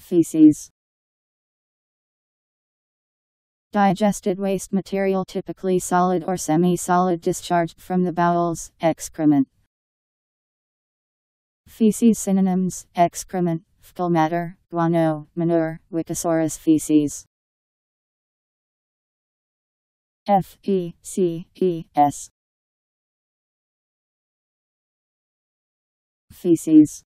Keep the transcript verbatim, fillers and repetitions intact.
Feces. Digested waste material, typically solid or semi-solid, discharged from the bowels. Excrement. Feces synonyms: excrement, fecal matter, guano, manure, Wikisaurus feces. F E C E S. Feces.